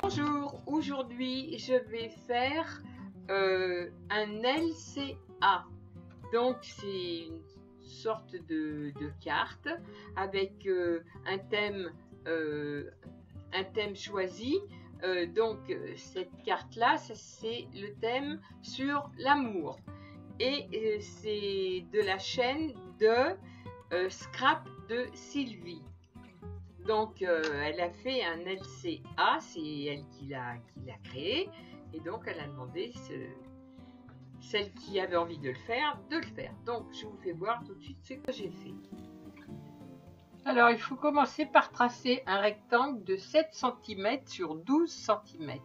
Bonjour, aujourd'hui je vais faire un LCA. Donc c'est une sorte de carte avec un thème choisi. Donc cette carte là, c'est le thème sur l'amour. Et c'est de la chaîne de Scrap de Sylvie. Donc elle a fait un LCA, c'est elle qui l'a créé, et donc elle a demandé celle qui avait envie de le faire, Donc je vous fais voir tout de suite ce que j'ai fait. Alors il faut commencer par tracer un rectangle de 7 cm sur 12 cm.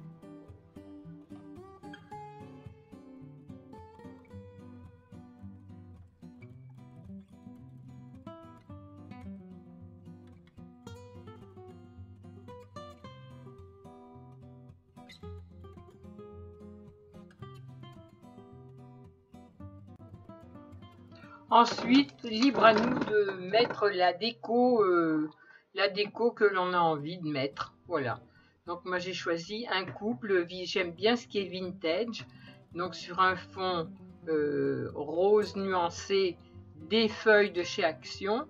Ensuite, libre à nous de mettre la déco que l'on a envie de mettre. Voilà. Donc moi j'ai choisi un couple, j'aime bien ce qui est vintage. Donc sur un fond rose nuancé, des feuilles de chez Action.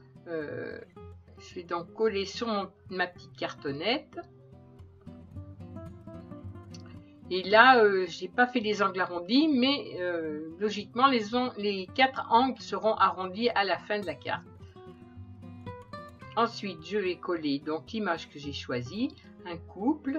Je vais donc coller sur ma petite cartonnette. Et là, j'ai pas fait les angles arrondis, mais logiquement, les 4 angles seront arrondis à la fin de la carte. Ensuite, je vais coller donc l'image que j'ai choisie, un couple.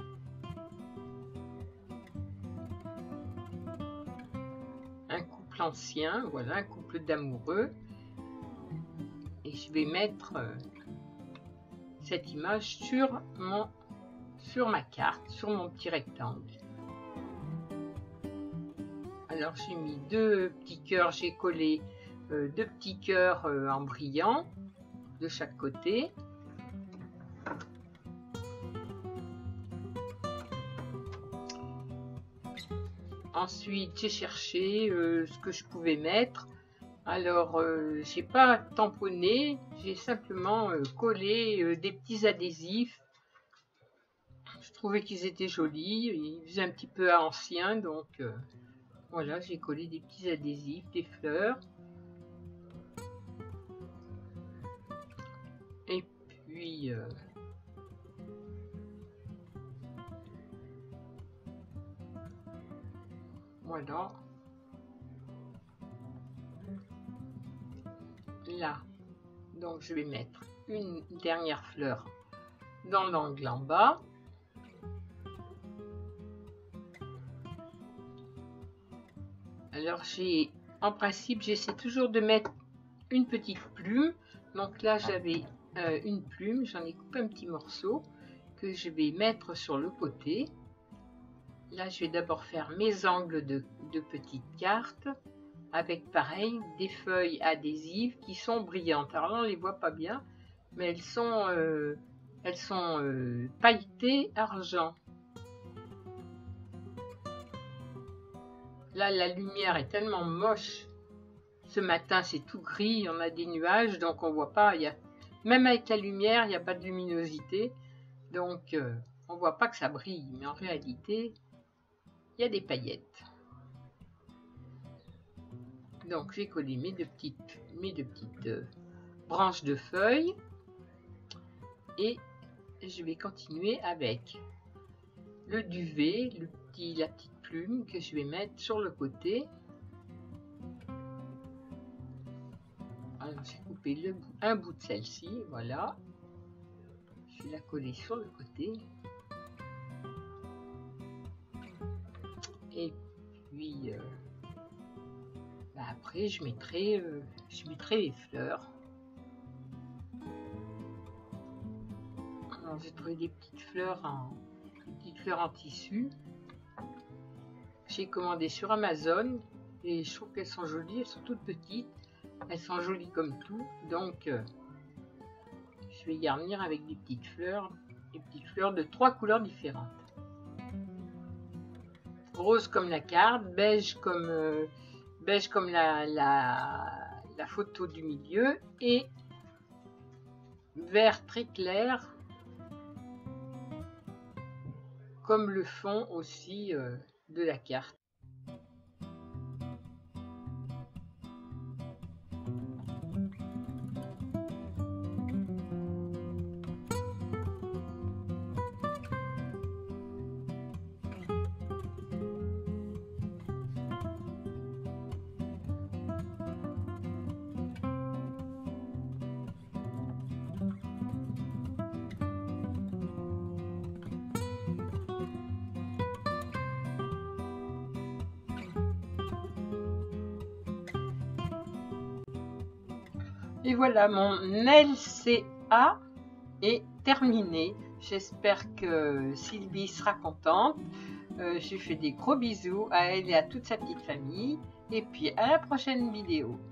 Un couple ancien, voilà, un couple d'amoureux. Et je vais mettre cette image sur ma carte, sur mon petit rectangle. Alors j'ai mis 2 petits cœurs, j'ai collé 2 petits cœurs en brillant de chaque côté. Ensuite j'ai cherché ce que je pouvais mettre. Alors j'ai pas tamponné, j'ai simplement collé des petits adhésifs. Je trouvais qu'ils étaient jolis, ils faisaient un petit peu ancien, donc voilà, j'ai collé des petits adhésifs, des fleurs. Et puis voilà. Là, donc je vais mettre une dernière fleur dans l'angle en bas. Alors en principe, j'essaie toujours de mettre une petite plume. Donc là, j'avais une plume, j'en ai coupé un petit morceau que je vais mettre sur le côté. Là, je vais d'abord faire mes angles de petites cartes avec pareil des feuilles adhésives qui sont brillantes. Alors là, on les voit pas bien, mais elles sont pailletées argent. Là, la lumière est tellement moche. Ce matin, c'est tout gris, on a des nuages, donc on voit pas. Même avec la lumière, il n'y a pas de luminosité. Donc, on voit pas que ça brille. Mais en réalité, il y a des paillettes. Donc, j'ai collé mes deux petites branches de feuilles. Et je vais continuer avec le duvet, la petite plume que je vais mettre sur le côté. Alors j'ai coupé un bout de celle-ci, voilà. Je vais la coller sur le côté. Et puis après je mettrai les fleurs. Alors j'ai trouvé des petites fleurs en tissu. J'ai commandé sur Amazon et je trouve qu'elles sont jolies, elles sont toutes petites, elles sont jolies comme tout, donc je vais garnir avec des petites fleurs de 3 couleurs différentes. Rose comme la carte, beige comme la photo du milieu et vert très clair comme le fond aussi de la carte. Et voilà, mon LCA est terminé. J'espère que Sylvie sera contente. Je lui fais des gros bisous à elle et à toute sa petite famille. Et puis à la prochaine vidéo.